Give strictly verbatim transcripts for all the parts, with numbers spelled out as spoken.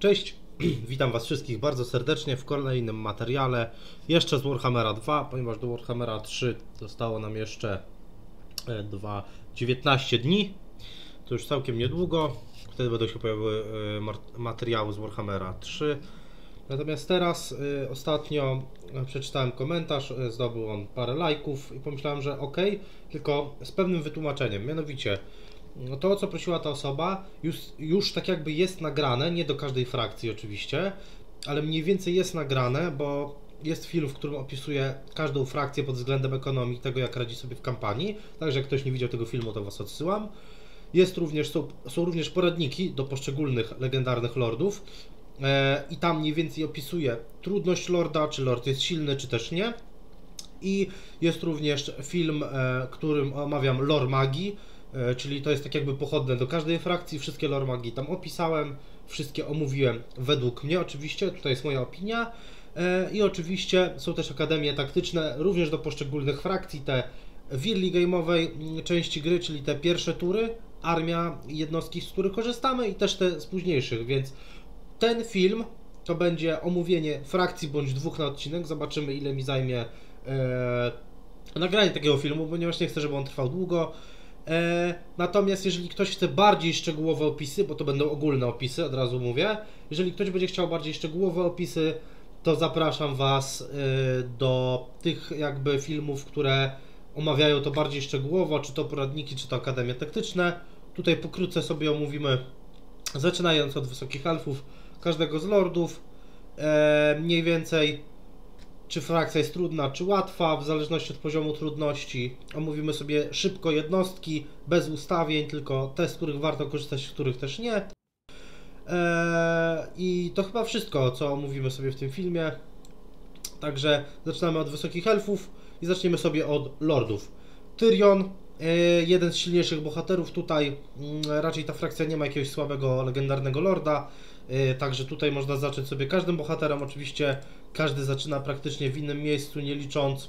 Cześć, witam Was wszystkich bardzo serdecznie w kolejnym materiale, jeszcze z Warhammera dwa, ponieważ do Warhammera trzy zostało nam jeszcze dwa, dziewiętnaście dni, to już całkiem niedługo, wtedy będą się pojawiły materiały z Warhammera trzy. Natomiast teraz y, ostatnio przeczytałem komentarz, y, zdobył on parę lajków i pomyślałem, że ok, tylko z pewnym wytłumaczeniem, mianowicie no to, o co prosiła ta osoba, już, już tak jakby jest nagrane, nie do każdej frakcji oczywiście, ale mniej więcej jest nagrane, bo jest film, w którym opisuje każdą frakcję pod względem ekonomii, tego jak radzi sobie w kampanii, także jak ktoś nie widział tego filmu, to Was odsyłam. Jest również, są, są również poradniki do poszczególnych legendarnych lordów e, i tam mniej więcej opisuje trudność lorda, czy lord jest silny, czy też nie. I jest również film, e, którym omawiam lore magii, e, czyli to jest tak jakby pochodne do każdej frakcji, wszystkie lore magii tam opisałem, wszystkie omówiłem według mnie oczywiście, tutaj jest moja opinia. E, I oczywiście są też akademie taktyczne, również do poszczególnych frakcji, te w early game'owej części gry, czyli te pierwsze tury, armia i jednostki, z których korzystamy, i też te z późniejszych, więc ten film to będzie omówienie frakcji bądź dwóch na odcinek, zobaczymy ile mi zajmie e, nagranie takiego filmu, ponieważ nie chcę, żeby on trwał długo. E, natomiast jeżeli ktoś chce bardziej szczegółowe opisy, bo to będą ogólne opisy, od razu mówię, jeżeli ktoś będzie chciał bardziej szczegółowe opisy, to zapraszam Was e, do tych jakby filmów, które omawiają to bardziej szczegółowo, czy to poradniki, czy to akademie taktyczne. Tutaj pokrótce sobie omówimy, zaczynając od wysokich elfów, każdego z lordów, e, mniej więcej czy frakcja jest trudna, czy łatwa, w zależności od poziomu trudności. Omówimy sobie szybko jednostki, bez ustawień, tylko te, z których warto korzystać, z których też nie. E, I to chyba wszystko, co omówimy sobie w tym filmie. Także zaczynamy od wysokich elfów i zaczniemy sobie od lordów. Tyrion, jeden z silniejszych bohaterów tutaj, raczej ta frakcja nie ma jakiegoś słabego, legendarnego lorda, także tutaj można zacząć sobie każdym bohaterem, oczywiście każdy zaczyna praktycznie w innym miejscu, nie licząc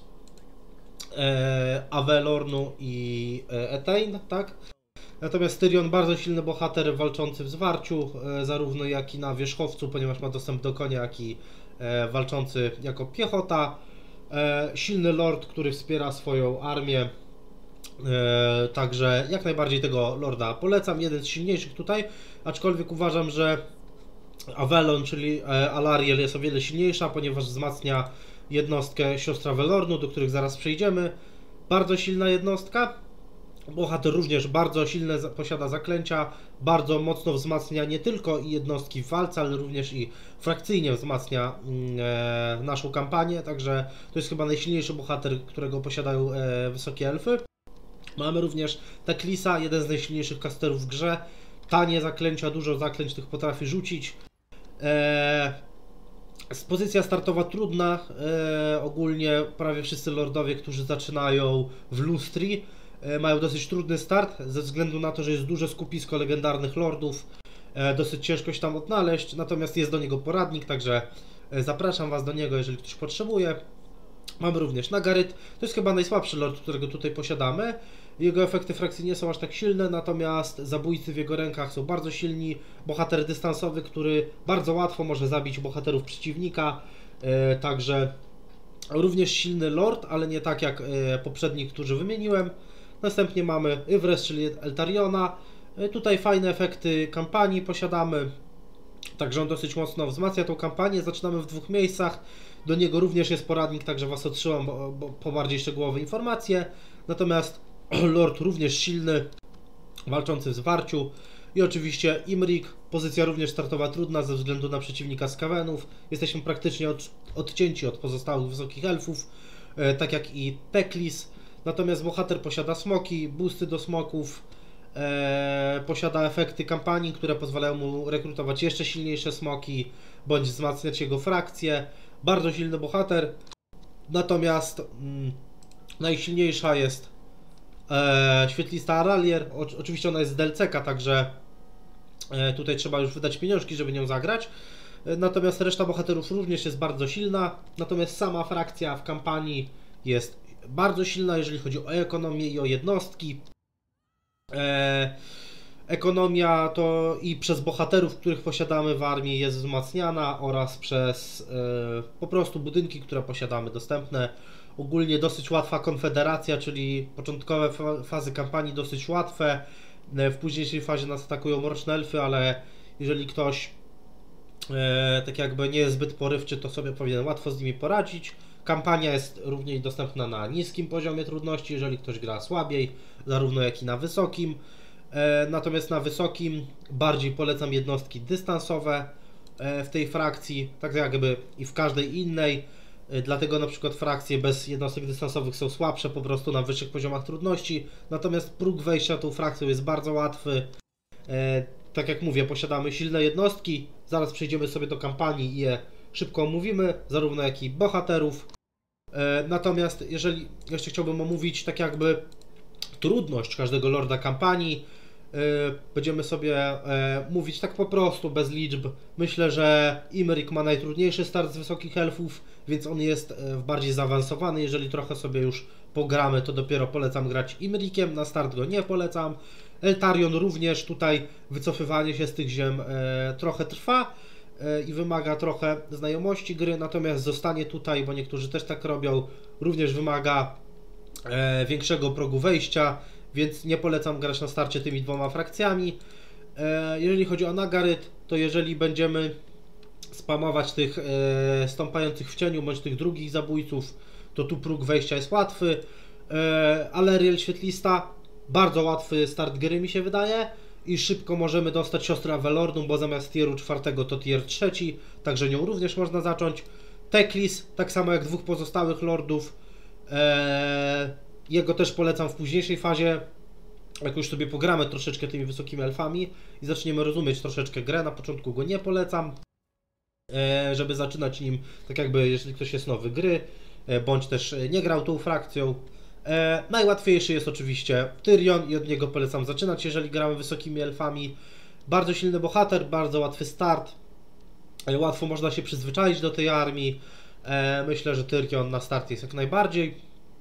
Avelornu i Etain, tak? Natomiast Tyrion bardzo silny bohater walczący w zwarciu, zarówno jak i na wierzchowcu, ponieważ ma dostęp do konia, jak i walczący jako piechota. Silny lord, który wspiera swoją armię, także jak najbardziej tego lorda polecam, jeden z silniejszych tutaj, aczkolwiek uważam, że Avelon, czyli Alarielle jest o wiele silniejsza, ponieważ wzmacnia jednostkę siostra Velornu, do których zaraz przejdziemy. Bardzo silna jednostka. Bohater również bardzo silne posiada zaklęcia, bardzo mocno wzmacnia nie tylko jednostki w walce, ale również i frakcyjnie wzmacnia e, naszą kampanię, także to jest chyba najsilniejszy bohater, którego posiadają e, wysokie elfy. Mamy również Teclisa, jeden z najsilniejszych casterów w grze, tanie zaklęcia, dużo zaklęć tych potrafi rzucić. E, Pozycja startowa trudna, e, ogólnie prawie wszyscy lordowie, którzy zaczynają w Lustri, mają dosyć trudny start, ze względu na to, że jest duże skupisko legendarnych lordów, dosyć ciężko się tam odnaleźć, natomiast jest do niego poradnik, także zapraszam Was do niego, jeżeli ktoś potrzebuje. Mamy również Nagaryt, to jest chyba najsłabszy lord, którego tutaj posiadamy. Jego efekty frakcyjnie są aż tak silne, natomiast zabójcy w jego rękach są bardzo silni. Bohater dystansowy, który bardzo łatwo może zabić bohaterów przeciwnika, także również silny lord, ale nie tak jak poprzedni, którzy wymieniłem. Następnie mamy Ivres, czyli Eltariona. Tutaj fajne efekty kampanii posiadamy, także on dosyć mocno wzmacnia tą kampanię. Zaczynamy w dwóch miejscach, do niego również jest poradnik, także Was odsyłam bo, bo, po bardziej szczegółowe informacje. Natomiast lord również silny, walczący w zwarciu. I oczywiście Imrik, pozycja również startowa trudna ze względu na przeciwnika z Kawenów. Jesteśmy praktycznie od, odcięci od pozostałych wysokich elfów, e, tak jak i Teclis. Natomiast bohater posiada smoki, boosty do smoków, e, posiada efekty kampanii, które pozwalają mu rekrutować jeszcze silniejsze smoki, bądź wzmacniać jego frakcję. Bardzo silny bohater. Natomiast mm, najsilniejsza jest e, świetlista Aralier. O, oczywiście ona jest z D L C-ka, także e, tutaj trzeba już wydać pieniążki, żeby nią zagrać. E, natomiast reszta bohaterów również jest bardzo silna. Natomiast sama frakcja w kampanii jest bardzo silna, jeżeli chodzi o ekonomię i o jednostki. E, Ekonomia to i przez bohaterów, których posiadamy w armii, jest wzmacniana oraz przez e, po prostu budynki, które posiadamy dostępne. Ogólnie dosyć łatwa konfederacja, czyli początkowe fa fazy kampanii dosyć łatwe. E, w późniejszej fazie nas atakują mroczne elfy, ale jeżeli ktoś e, tak jakby nie jest zbyt porywczy, to sobie powinien łatwo z nimi poradzić. Kampania jest również dostępna na niskim poziomie trudności, jeżeli ktoś gra słabiej, zarówno jak i na wysokim. Natomiast na wysokim bardziej polecam jednostki dystansowe w tej frakcji, tak jakby i w każdej innej. Dlatego na przykład frakcje bez jednostek dystansowych są słabsze po prostu na wyższych poziomach trudności. Natomiast próg wejścia tą frakcją jest bardzo łatwy. Tak jak mówię, posiadamy silne jednostki. Zaraz przejdziemy sobie do kampanii i je szybko omówimy, zarówno jak i bohaterów. Natomiast jeżeli jeszcze chciałbym omówić tak jakby trudność każdego lorda kampanii, będziemy sobie mówić tak po prostu, bez liczb. Myślę, że Imrik ma najtrudniejszy start z wysokich elfów, więc on jest bardziej zaawansowany. Jeżeli trochę sobie już pogramy, to dopiero polecam grać Imrikiem, na start go nie polecam. Eltarion również, tutaj wycofywanie się z tych ziem trochę trwa i wymaga trochę znajomości gry, natomiast zostanie tutaj, bo niektórzy też tak robią, również wymaga większego progu wejścia, więc nie polecam grać na starcie tymi dwoma frakcjami. Jeżeli chodzi o Nagaryt, to jeżeli będziemy spamować tych stąpających w cieniu, bądź tych drugich zabójców, to tu próg wejścia jest łatwy. Alariel Świetlista, bardzo łatwy start gry mi się wydaje i szybko możemy dostać siostrę Avelornu, bo zamiast tieru czwartego to tier trzeci, także nią również można zacząć. Teklis, tak samo jak dwóch pozostałych lordów. Eee, jego też polecam w późniejszej fazie, jak już sobie pogramy troszeczkę tymi wysokimi elfami i zaczniemy rozumieć troszeczkę grę. Na początku go nie polecam, eee, żeby zaczynać nim, tak jakby jeżeli ktoś jest nowy gry, e, bądź też nie grał tą frakcją. E, najłatwiejszy jest oczywiście Tyrion i od niego polecam zaczynać, jeżeli gramy wysokimi elfami. Bardzo silny bohater, bardzo łatwy start, e, łatwo można się przyzwyczaić do tej armii. E, myślę, że Tyrion na start jest jak najbardziej.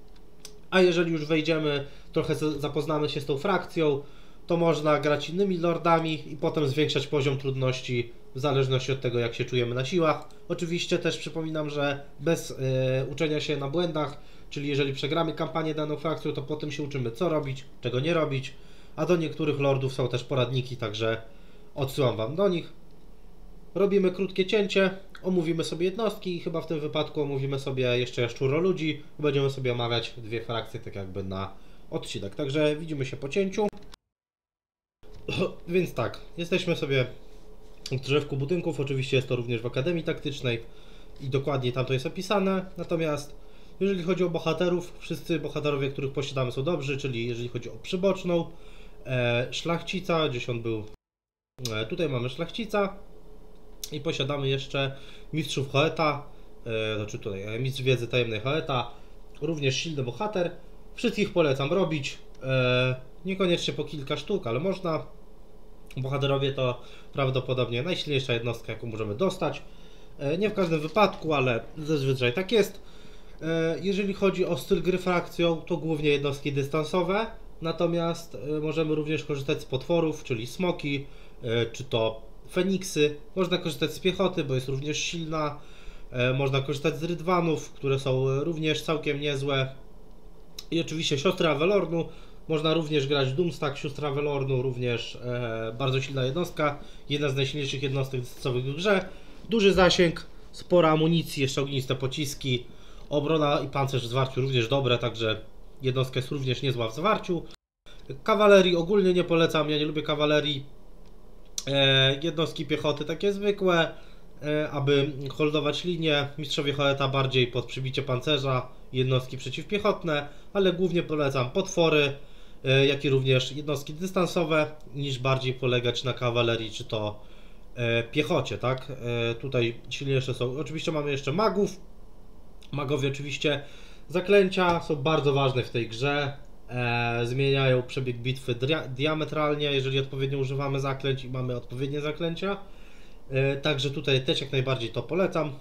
A jeżeli już wejdziemy, trochę zapoznamy się z tą frakcją, to można grać innymi lordami i potem zwiększać poziom trudności w zależności od tego, jak się czujemy na siłach. Oczywiście też przypominam, że bez e, uczenia się na błędach, czyli jeżeli przegramy kampanię daną frakcją, to potem się uczymy, co robić, czego nie robić, a do niektórych lordów są też poradniki, także odsyłam Wam do nich. Robimy krótkie cięcie, omówimy sobie jednostki i chyba w tym wypadku omówimy sobie jeszcze jaszczuro ludzi. Będziemy sobie omawiać dwie frakcje tak jakby na odcinek, także widzimy się po cięciu. Więc tak, jesteśmy sobie w drzewku budynków, oczywiście jest to również w Akademii Taktycznej i dokładnie tam to jest opisane, natomiast jeżeli chodzi o bohaterów, wszyscy bohaterowie, których posiadamy, są dobrzy, czyli jeżeli chodzi o przyboczną, e, szlachcica, gdzieś on był, e, tutaj mamy szlachcica i posiadamy jeszcze mistrzów Hoeta, e, znaczy tutaj e, mistrz wiedzy tajemnej Hoeta, również silny bohater. Wszystkich polecam robić, e, niekoniecznie po kilka sztuk, ale można. Bohaterowie to prawdopodobnie najsilniejsza jednostka, jaką możemy dostać. E, nie w każdym wypadku, ale zazwyczaj tak jest. Jeżeli chodzi o styl gry frakcją, to głównie jednostki dystansowe, natomiast możemy również korzystać z potworów, czyli smoki, czy to feniksy. Można korzystać z piechoty, bo jest również silna. Można korzystać z rydwanów, które są również całkiem niezłe. I oczywiście siostry Avelornu. Można również grać Doomstack, siostra Avelornu, również bardzo silna jednostka. Jedna z najsilniejszych jednostek dystansowych w grze. Duży zasięg, spora amunicji, jeszcze ogniste pociski. Obrona i pancerz w zwarciu również dobre, także jednostka jest również niezła w zwarciu. Kawalerii ogólnie nie polecam, ja nie lubię kawalerii. E, jednostki piechoty takie zwykłe, e, aby holdować linię. Mistrzowie Hoeta bardziej pod przybicie pancerza, jednostki przeciwpiechotne, ale głównie polecam potwory, e, jak i również jednostki dystansowe, niż bardziej polegać na kawalerii czy to e, piechocie, tak? E, tutaj silniejsze są, oczywiście mamy jeszcze magów. Magowie oczywiście, zaklęcia są bardzo ważne w tej grze, e, zmieniają przebieg bitwy diametralnie, jeżeli odpowiednio używamy zaklęć i mamy odpowiednie zaklęcia, e, także tutaj też jak najbardziej to polecam.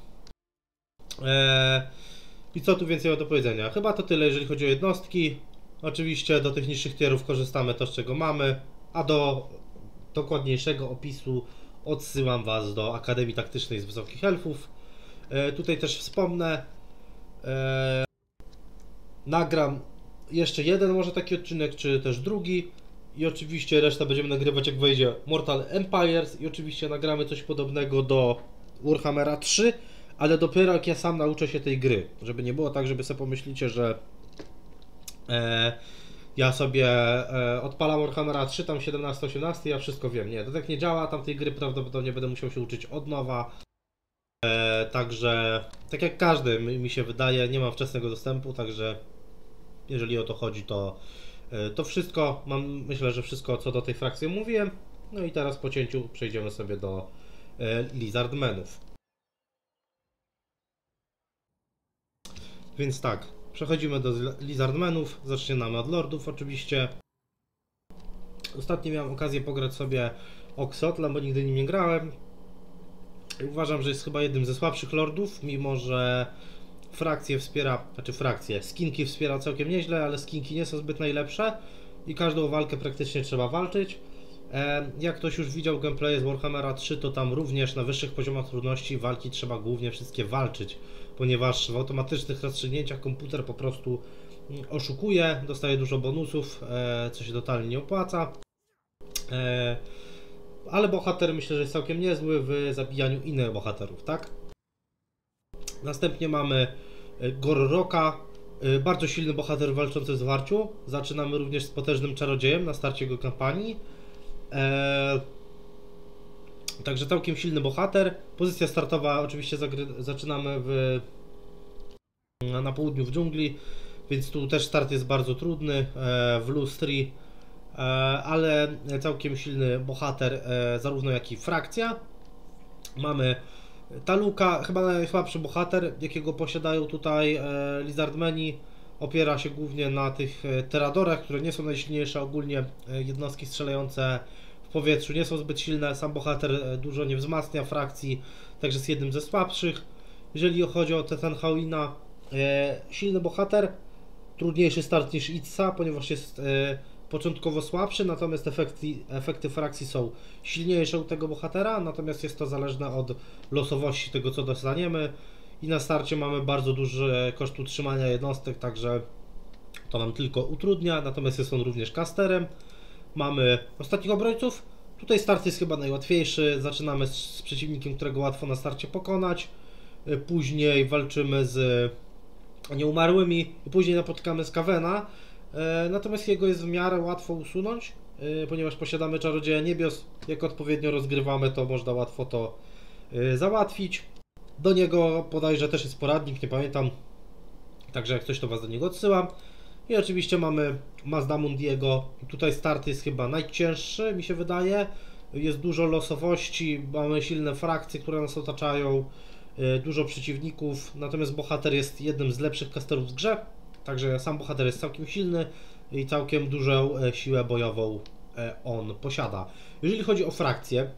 E, I co tu więcej do powiedzenia? Chyba to tyle, jeżeli chodzi o jednostki. Oczywiście do tych niższych tierów korzystamy to, z czego mamy, a do dokładniejszego opisu odsyłam Was do Akademii Taktycznej z Wysokich Elfów. E, tutaj też wspomnę, e, nagram jeszcze jeden może taki odcinek, czy też drugi. I oczywiście resztę będziemy nagrywać jak wejdzie Mortal Empires i oczywiście nagramy coś podobnego do Warhammera trzy, ale dopiero jak ja sam nauczę się tej gry, żeby nie było tak, żeby sobie pomyślicie, że e, ja sobie e, odpalam Warhammera trzy, tam siedemnaście osiemnaście, ja wszystko wiem. Nie, to tak nie działa, tam tej gry prawdopodobnie będę musiał się uczyć od nowa. E, także, tak jak każdy mi, mi się wydaje, nie mam wczesnego dostępu, także jeżeli o to chodzi, to to wszystko, mam, myślę, że wszystko co do tej frakcji mówiłem. No i teraz po cięciu przejdziemy sobie do e, Lizardmenów. Więc tak, przechodzimy do Lizardmenów, zaczynamy od Lordów oczywiście. Ostatnio miałem okazję pograć sobie Oxotlem, bo nigdy nim nie grałem. I uważam, że jest chyba jednym ze słabszych Lordów, mimo że frakcje wspiera, znaczy frakcje, skinki wspiera całkiem nieźle, ale skinki nie są zbyt najlepsze i każdą walkę praktycznie trzeba walczyć. E, jak ktoś już widział gameplay z Warhammera trzy, to tam również na wyższych poziomach trudności walki trzeba głównie wszystkie walczyć, ponieważ w automatycznych rozstrzygnięciach komputer po prostu oszukuje, dostaje dużo bonusów, e, co się totalnie nie opłaca. E, ale bohater myślę, że jest całkiem niezły w zabijaniu innych bohaterów, tak? Następnie mamy Gorroka, bardzo silny bohater walczący w zwarciu. Zaczynamy również z potężnym czarodziejem na starcie jego kampanii. Eee, także całkiem silny bohater. Pozycja startowa oczywiście zaczynamy w, na południu w dżungli, więc tu też start jest bardzo trudny e, w Lustri, e, ale całkiem silny bohater, e, zarówno jak i frakcja. Mamy Taluka, chyba najsłabszy bohater, jakiego posiadają tutaj e, Lizardmeni. Opiera się głównie na tych e, teradorach, które nie są najsilniejsze. Ogólnie e, jednostki strzelające w powietrzu nie są zbyt silne. Sam bohater e, dużo nie wzmacnia frakcji, także jest jednym ze słabszych. Jeżeli chodzi o Tetanhauina, e, silny bohater, trudniejszy start niż Itza, ponieważ jest e, początkowo słabszy, natomiast efekty, efekty frakcji są silniejsze u tego bohatera, natomiast jest to zależne od losowości tego, co dostaniemy. I na starcie mamy bardzo duży koszt utrzymania jednostek, także to nam tylko utrudnia, natomiast jest on również casterem. Mamy ostatnich obrońców. Tutaj start jest chyba najłatwiejszy. Zaczynamy z, z przeciwnikiem, którego łatwo na starcie pokonać. Później walczymy z nieumarłymi i później napotykamy Skavena. Natomiast jego jest w miarę łatwo usunąć, ponieważ posiadamy Czarodzieja Niebios. Jak odpowiednio rozgrywamy, to można łatwo to załatwić. Do niego bodajże też jest poradnik, nie pamiętam. Także jak coś, to Was do niego odsyłam. I oczywiście mamy Mazdamundiego. Tutaj start jest chyba najcięższy, mi się wydaje. Jest dużo losowości, mamy silne frakcje, które nas otaczają, dużo przeciwników. Natomiast bohater jest jednym z lepszych casterów w grze. Także sam bohater jest całkiem silny i całkiem dużą siłę bojową on posiada. Jeżeli chodzi o frakcję,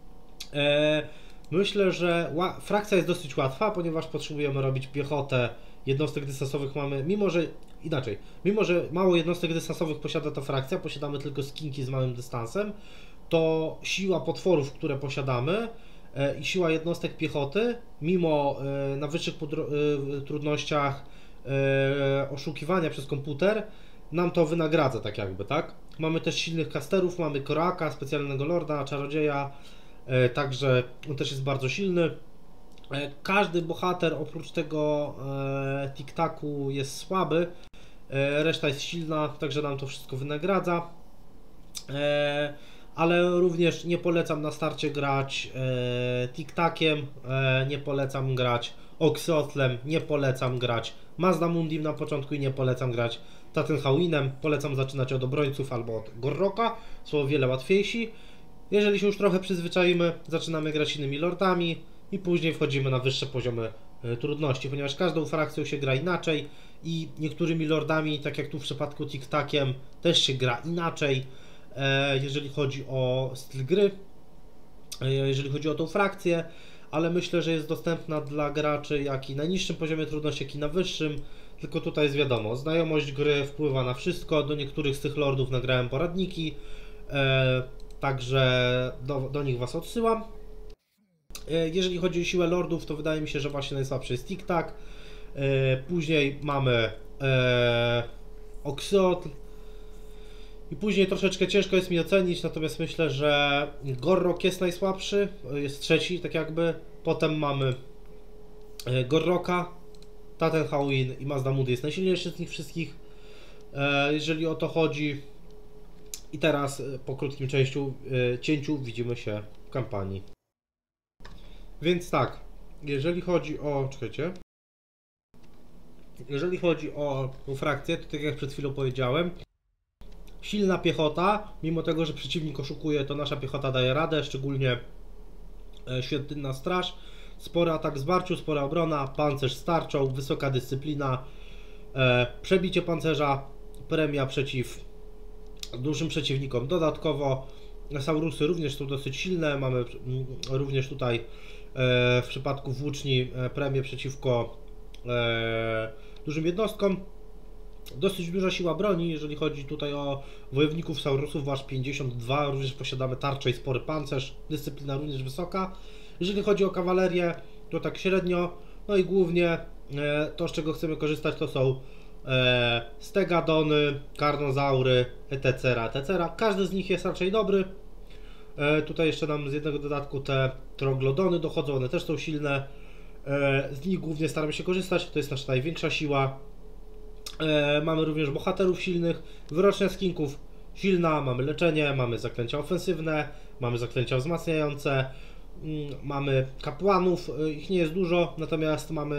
myślę, że frakcja jest dosyć łatwa, ponieważ potrzebujemy robić piechotę. Jednostek dystansowych mamy, mimo że inaczej, mimo że mało jednostek dystansowych posiada ta frakcja, posiadamy tylko skinki z małym dystansem, to siła potworów, które posiadamy i siła jednostek piechoty, mimo na wyższych trudnościach oszukiwania przez komputer, nam to wynagradza tak jakby, tak? Mamy też silnych casterów, mamy Koraka, specjalnego lorda, czarodzieja, także on też jest bardzo silny. Każdy bohater oprócz tego e, tik-taku jest słaby, e, reszta jest silna, także nam to wszystko wynagradza. E, ale również nie polecam na starcie grać e, tik-takiem, e, nie polecam grać Oxotlem, nie polecam grać Mazdamundim na początku i nie polecam grać Tetanhauinem. Polecam zaczynać od obrońców albo od Gorroka, są o wiele łatwiejsi. Jeżeli się już trochę przyzwyczaimy, zaczynamy grać innymi lordami i później wchodzimy na wyższe poziomy y, trudności, ponieważ każdą frakcją się gra inaczej i niektórymi lordami, tak jak tu w przypadku tik-takiem, też się gra inaczej, e, jeżeli chodzi o styl gry, e, jeżeli chodzi o tą frakcję, ale myślę, że jest dostępna dla graczy jak i na niższym poziomie trudności, jak i na wyższym, tylko tutaj jest wiadomo, znajomość gry wpływa na wszystko, do niektórych z tych lordów nagrałem poradniki, e, także do, do nich Was odsyłam. Jeżeli chodzi o siłę lordów, to wydaje mi się, że właśnie najsłabszy jest Tik-Tak. Później mamy e, Oxyotl. I później troszeczkę ciężko jest mi ocenić, natomiast myślę, że Gorrok jest najsłabszy, jest trzeci tak jakby. Potem mamy Gorroka, Tatenhauin i Mazdamud jest najsilniejszy z nich wszystkich, jeżeli o to chodzi. I teraz po krótkim cięciu, cięciu widzimy się w kampanii. Więc tak, jeżeli chodzi o... czekajcie. Jeżeli chodzi o tą frakcję, to tak jak przed chwilą powiedziałem, silna piechota, mimo tego, że przeciwnik oszukuje, to nasza piechota daje radę, szczególnie Świątynna Straż. Spory atak w zwarciu, spora obrona, pancerz z tarczą, wysoka dyscyplina, e, przebicie pancerza, premia przeciw dużym przeciwnikom. Dodatkowo Saurusy również są dosyć silne, mamy mm, również tutaj e, w przypadku włóczni e, premię przeciwko e, dużym jednostkom. Dosyć duża siła broni, jeżeli chodzi tutaj o wojowników Saurusów, aż pięćdziesiąt dwa, również posiadamy tarczę i spory pancerz, dyscyplina również wysoka. Jeżeli chodzi o kawalerię, to tak średnio, no i głównie e, to, z czego chcemy korzystać, to są e, stegadony, karnozaury, et cetera, et cetera. Każdy z nich jest raczej dobry. E, tutaj jeszcze nam z jednego dodatku te troglodony dochodzą, one też są silne. E, z nich głównie staramy się korzystać, to jest nasza największa siła. E, mamy również bohaterów silnych, wyrocznia skinków silna, mamy leczenie, mamy zaklęcia ofensywne, mamy zaklęcia wzmacniające, mm, mamy kapłanów, e, ich nie jest dużo, natomiast mamy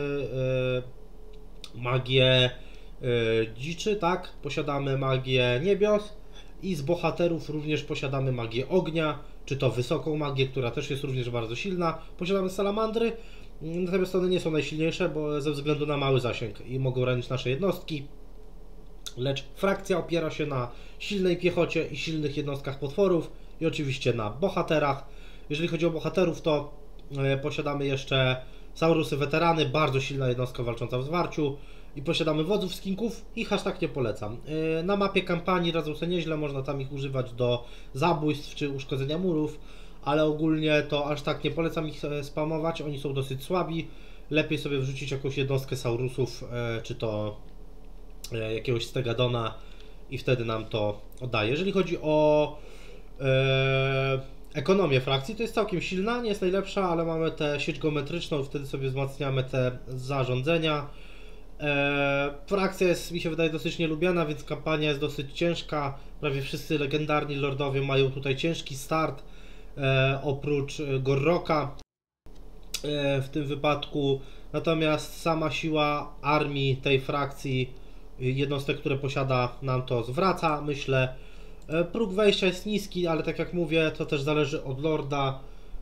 e, magię e, dziczy, tak, posiadamy magię niebios i z bohaterów również posiadamy magię ognia, czy to wysoką magię, która też jest również bardzo silna, posiadamy salamandry. Natomiast one nie są najsilniejsze, bo ze względu na mały zasięg i mogą ranić nasze jednostki. Lecz frakcja opiera się na silnej piechocie i silnych jednostkach potworów i oczywiście na bohaterach. Jeżeli chodzi o bohaterów, to e, posiadamy jeszcze Saurusy weterany, bardzo silna jednostka walcząca w zwarciu i posiadamy wodzów skinków, ich aż tak nie polecam. E, na mapie kampanii radzą sobie nieźle, można tam ich używać do zabójstw czy uszkodzenia murów, ale ogólnie to aż tak nie polecam ich spamować, oni są dosyć słabi. Lepiej sobie wrzucić jakąś jednostkę Saurusów, e, czy to e, jakiegoś Stegadona i wtedy nam to oddaje. Jeżeli chodzi o e, ekonomię frakcji, to jest całkiem silna, nie jest najlepsza, ale mamy tę sieć geometryczną, wtedy sobie wzmacniamy te zarządzenia. E, frakcja jest, mi się wydaje, dosyć nielubiana, więc kampania jest dosyć ciężka. Prawie wszyscy legendarni lordowie mają tutaj ciężki start. E, oprócz Gorroka e, w tym wypadku, natomiast sama siła armii tej frakcji, jednostek, które posiada, nam to zwraca, myślę. E, próg wejścia jest niski, ale tak jak mówię, to też zależy od lorda.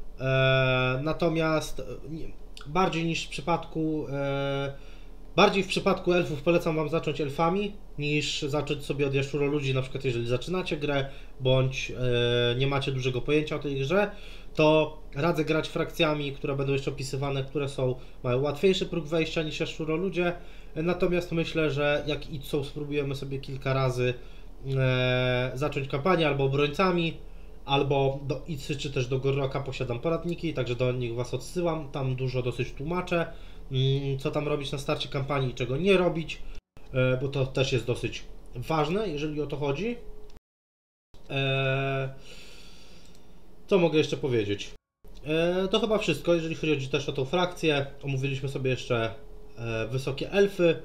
E, natomiast bardziej niż w przypadku e, bardziej w przypadku elfów polecam Wam zacząć elfami, niż zacząć sobie od jaszczuroludzi, na przykład jeżeli zaczynacie grę, bądź e, nie macie dużego pojęcia o tej grze, to radzę grać frakcjami, które będą jeszcze opisywane, które są, mają łatwiejszy próg wejścia niż jaszczuroludzie, natomiast myślę, że jak Idsą spróbujemy sobie kilka razy e, zacząć kampanię albo obrońcami, albo do Idsy czy też do Gorroka posiadam poradniki, także do nich Was odsyłam, tam dużo dosyć tłumaczę, co tam robić na starcie kampanii, czego nie robić, bo to też jest dosyć ważne, jeżeli o to chodzi. Co mogę jeszcze powiedzieć? To chyba wszystko, jeżeli chodzi też o tą frakcję. Omówiliśmy sobie jeszcze wysokie elfy.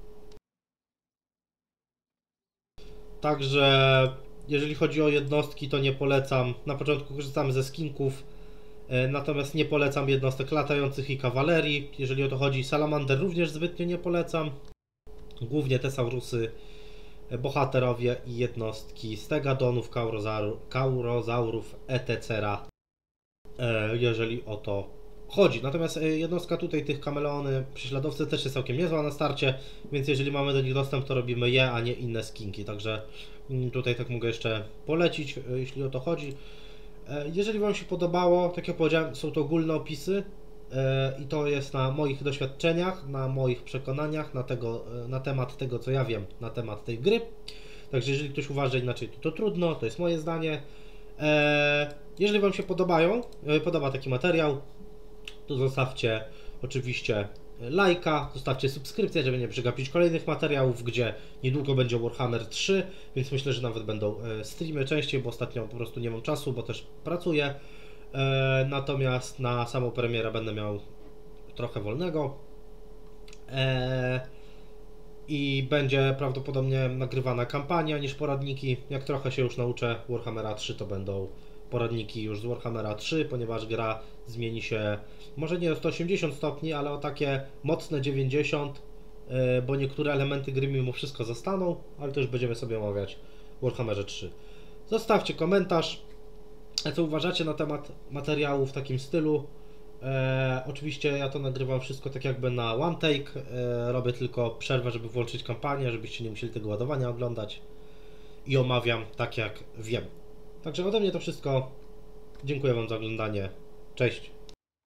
Także jeżeli chodzi o jednostki, to nie polecam. Na początku korzystamy ze skinków, natomiast nie polecam jednostek latających i kawalerii. Jeżeli o to chodzi, salamander również zbytnio nie polecam. Głównie te saurusy, bohaterowie i jednostki stegadonów, kaurozaurów, et cetera. Jeżeli o to chodzi. Natomiast jednostka tutaj, tych kameleony, prześladowcy też jest całkiem niezła na starcie, więc jeżeli mamy do nich dostęp, to robimy je, a nie inne skinki. Także tutaj tak mogę jeszcze polecić, jeśli o to chodzi. Jeżeli Wam się podobało, tak jak powiedziałem, są to ogólne opisy i to jest na moich doświadczeniach, na moich przekonaniach na, tego, na temat tego, co ja wiem na temat tej gry. Także jeżeli ktoś uważa inaczej, to, to trudno, to jest moje zdanie. E, jeżeli Wam się podobają, e, podoba taki materiał, to zostawcie oczywiście lajka, zostawcie subskrypcję, żeby nie przegapić kolejnych materiałów, gdzie niedługo będzie Warhammer trzy, więc myślę, że nawet będą streamy częściej, bo ostatnio po prostu nie mam czasu, bo też pracuję. E, natomiast na samą premierę będę miał trochę wolnego. E, I będzie prawdopodobnie nagrywana kampania niż poradniki. Jak trochę się już nauczę Warhammera trzy, to będą poradniki już z Warhammera trzy, ponieważ gra zmieni się może nie o sto osiemdziesiąt stopni, ale o takie mocne dziewięćdziesiąt, bo niektóre elementy gry mimo wszystko zostaną, ale to już będziemy sobie omawiać w Warhammerze trzy. Zostawcie komentarz, co uważacie na temat materiału w takim stylu. E, oczywiście ja to nagrywam wszystko tak jakby na one take, e, robię tylko przerwę, żeby włączyć kampanię, żebyście nie musieli tego ładowania oglądać i omawiam tak jak wiem. Także ode mnie to wszystko. Dziękuję Wam za oglądanie. Cześć!